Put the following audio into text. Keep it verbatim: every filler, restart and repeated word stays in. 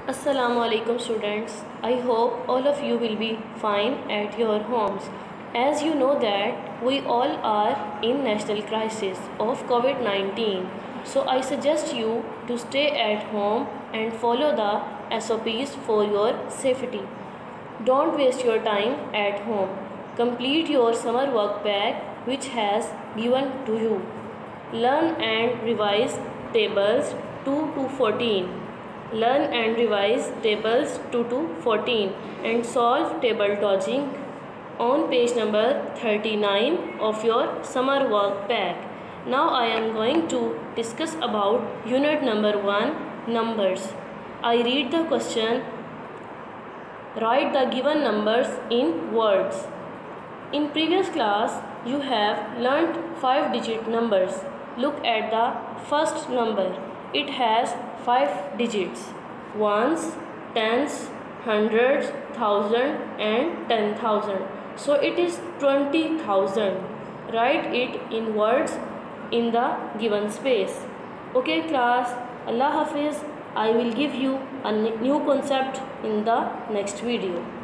Assalamu alaikum students. I hope all of you will be fine at your homes. As you know that we all are in national crisis of COVID nineteen. So I suggest you to stay at home and follow the S O Ps for your safety. Don't waste your time at home. Complete your summer work pack which has given to you. Learn and revise tables two to fourteen. Learn and revise tables two to fourteen and solve table dodging on page number thirty-nine of your summer work pack. Now I am going to discuss about unit number one, numbers. I read the question. Write the given numbers in words. In previous class you have learnt five digit numbers. Look at the first number. It has five digits: ones, tens, hundreds, thousand and ten thousand. So it is twenty thousand. Write it in words in the given space. Okay class, Allah Hafiz. I will give you a new concept in the next video.